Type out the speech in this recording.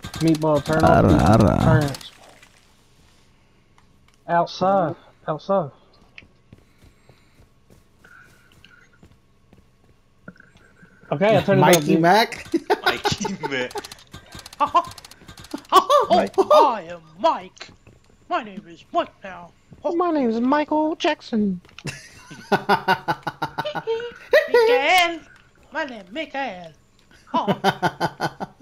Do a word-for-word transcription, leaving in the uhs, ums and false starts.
Meatball, turn off Arra, the arra. turns. Outside. Outside. Okay, I turned it up, Mikey dude. Mac. Mikey Mac. Oh, I am Mike. My name is Mike now. Oh, My name is Michael Jackson. Mikael. My name is Mikael. Oh.